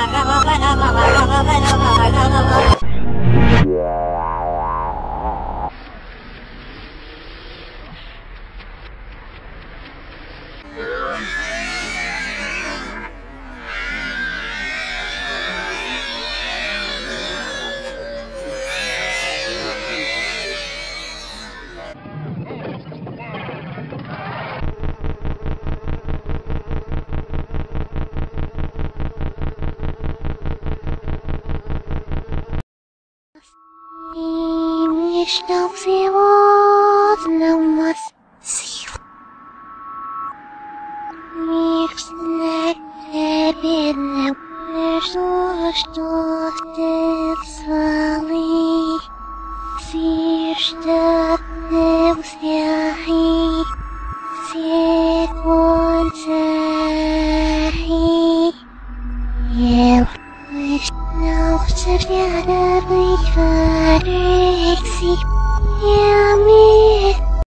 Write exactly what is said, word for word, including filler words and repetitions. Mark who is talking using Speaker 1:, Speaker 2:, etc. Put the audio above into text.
Speaker 1: Что сегодня у нас сил? Мир знает тебе не пришло, что ты свали. Все, что ты успехи, все концерты. Я научился рядом быть коррекцией. Я